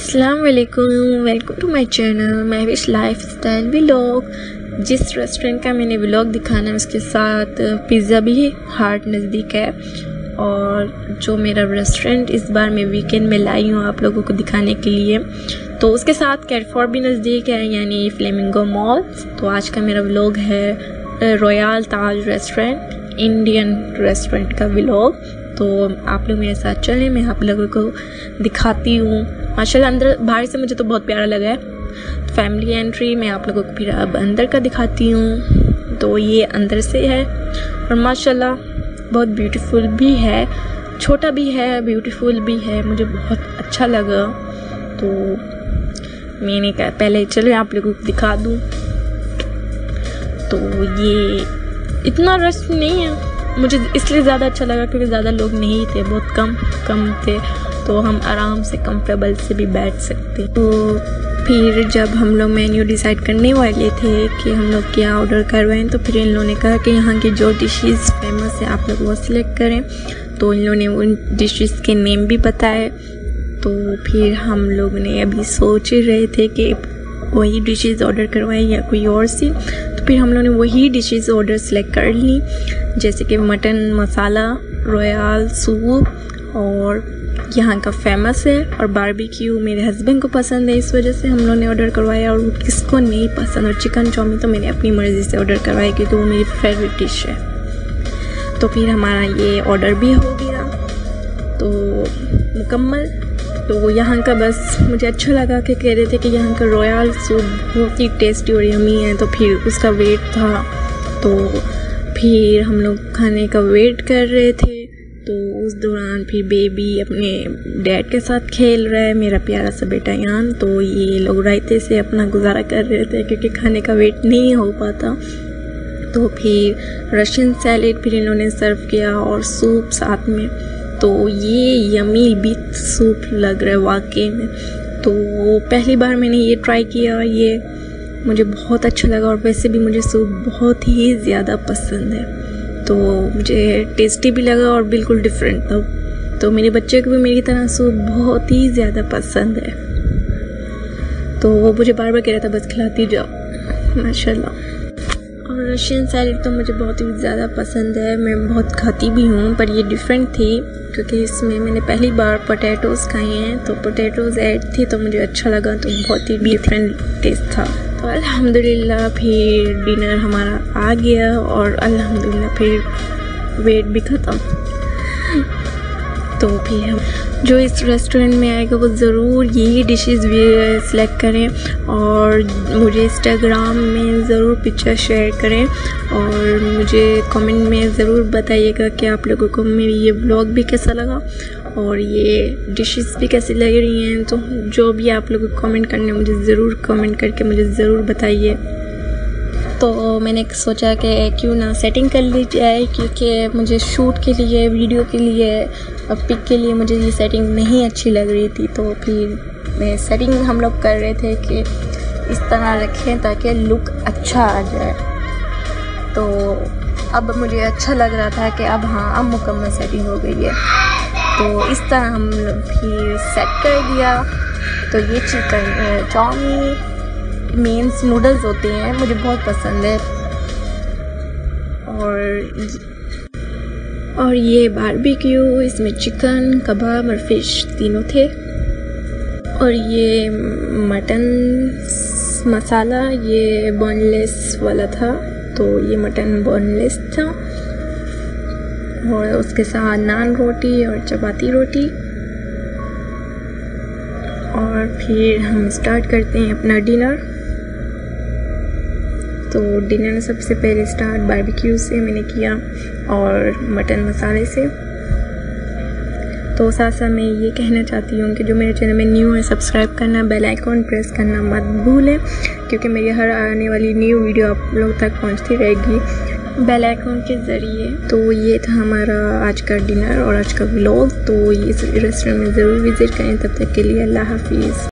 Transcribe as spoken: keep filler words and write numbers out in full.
अस्सलाम वालेकुम, welcome to my channel my wish life style vlog. जिस रेस्टोरेंट का मैंने व्लॉग दिखाना है उसके साथ पिज़्ज़ा भी हार्ट नज़दीक है। और जो मेरा रेस्टोरेंट इस बार मैं वीकेंड में लाई हूँ आप लोगों को दिखाने के लिए, तो उसके साथ कैटफोर्ड भी नज़दीक है, यानी फ्लेमिंगो मॉल। तो आज का मेरा व्लॉग है royal Taj restaurant, Indian restaurant का व्लॉग। तो आप लोग मेरे साथ चलें, मैं आप लोगों को दिखाती हूँ। माशाल्लाह अंदर बाहर से मुझे तो बहुत प्यारा लगा है, फैमिली एंट्री। मैं आप लोगों को फिर अब अंदर का दिखाती हूँ। तो ये अंदर से है और माशाल्लाह बहुत ब्यूटीफुल भी है, छोटा भी है, ब्यूटीफुल भी है, मुझे बहुत अच्छा लगा। तो मैंने कहा पहले चले आप लोगों को दिखा दूँ। तो ये इतना रश नहीं है, मुझे इसलिए ज़्यादा अच्छा लगा क्योंकि ज़्यादा लोग नहीं थे, बहुत कम कम थे, तो हम आराम से कंफर्टेबल से भी बैठ सकते। तो फिर जब हम लोग मेन्यू डिसाइड करने वाले थे कि हम लोग क्या ऑर्डर करवाएं, तो फिर इन लोगों ने कहा कि यहाँ की जो डिशेस फेमस है आप लोग वो सिलेक्ट करें। तो इन लोगों ने उन डिशेस के नेम भी बताए। तो फिर हम लोग ने अभी सोच रहे थे कि वही डिशेस ऑर्डर करवाएं या कोई और सी। तो फिर हम लोगों ने वही डिशेस ऑर्डर सेलेक्ट कर ली, जैसे कि मटन मसाला, रॉयल सूप, और यहाँ का फेमस है, और बारबेक्यू मेरे हस्बैंड को पसंद है, इस वजह से हम लोगों ने ऑर्डर करवाया। और किसको नहीं पसंद, और चिकन चाउमीन तो मैंने अपनी मर्ज़ी से ऑर्डर करवाई क्योंकि वो मेरी फेवरेट डिश है। तो फिर हमारा ये ऑर्डर भी हो गया तो मुकम्मल। तो यहाँ का बस मुझे अच्छा लगा कि कह रहे थे कि यहाँ का रॉयल सूप बहुत ही टेस्टी और यमी है, तो फिर उसका वेट था। तो फिर हम लोग खाने का वेट कर रहे थे, तो उस दौरान फिर बेबी अपने डैड के साथ खेल रहा है, मेरा प्यारा सा बेटा यान। तो ये लोग रायते से अपना गुजारा कर रहे थे क्योंकि खाने का वेट नहीं हो पाता। तो फिर रशियन सैलेड फिर इन्होंने सर्व किया और सूप साथ में। तो ये यमी बिथ सूप लग रहा है वाकई में। तो पहली बार मैंने ये ट्राई किया, ये मुझे बहुत अच्छा लगा, और वैसे भी मुझे सूप बहुत ही ज़्यादा पसंद है, तो मुझे टेस्टी भी लगा और बिल्कुल डिफरेंट था। तो मेरे बच्चे को भी मेरी तरह सूप बहुत ही ज़्यादा पसंद है, तो वो मुझे बार बार कह रहा था बस खिलाती जाओ माशाल्लाह। और रशियन सैलेड तो मुझे बहुत ही ज़्यादा पसंद है, मैं बहुत खाती भी हूँ, पर ये डिफरेंट थी क्योंकि इसमें मैंने पहली बार पोटैटोज़ खाए हैं, तो पोटैटोज़ ऐड थी तो मुझे अच्छा लगा, तो बहुत ही डिफरेंट टेस्ट था। तो अल्हम्दुलिल्लाह फिर डिनर हमारा आ गया और अल्हम्दुलिल्लाह फिर वेट भी ख़त्म। तो फिर हम जो इस रेस्टोरेंट में आएगा वो ज़रूर यही डिशेस भी सिलेक्ट करें, और मुझे इंस्टाग्राम में ज़रूर पिक्चर शेयर करें, और मुझे कमेंट में ज़रूर बताइएगा कि आप लोगों को मेरी ये व्लॉग भी कैसा लगा और ये डिशेस भी कैसी लग रही हैं। तो जो भी आप लोगों को कमेंट करने मुझे ज़रूर कमेंट करके मुझे ज़रूर बताइए। तो मैंने सोचा कि क्यों ना सेटिंग कर ली जाए, क्योंकि मुझे शूट के लिए, वीडियो के लिए, पिक के लिए मुझे ये सेटिंग नहीं अच्छी लग रही थी। तो फिर मैं सेटिंग हम लोग कर रहे थे कि इस तरह रखें ताकि लुक अच्छा आ जाए। तो अब मुझे अच्छा लग रहा था कि अब हाँ अब मुकम्मल सेटिंग हो गई है। तो इस तरह हम लोग फिर सेट कर दिया। तो ये चिकन चाउमीन मीन्स नूडल्स होते हैं, मुझे बहुत पसंद है। और और ये बारबेक्यू, इसमें चिकन, कबाब और फिश तीनों थे। और ये मटन मसाला ये बोनलेस वाला था, तो ये मटन बोनलेस था। और उसके साथ नान रोटी और चपाती रोटी। और फिर हम स्टार्ट करते हैं अपना डिनर। तो डिनर सबसे पहले स्टार्ट बारबेक्यू से मैंने किया और मटन मसाले से। तो साथ साथ मैं ये कहना चाहती हूँ कि जो मेरे चैनल में न्यू है सब्सक्राइब करना, बेल आइकॉन प्रेस करना मत भूलें, क्योंकि मेरी हर आने वाली न्यू वीडियो आप लोग तक पहुँचती रहेगी बेल आइकॉन के ज़रिए। तो ये था हमारा आज का डिनर और आज का व्लॉग। तो ये रेस्टोरेंट में ज़रूर विज़िट करें। तब तक के लिए अल्लाह हाफिज़।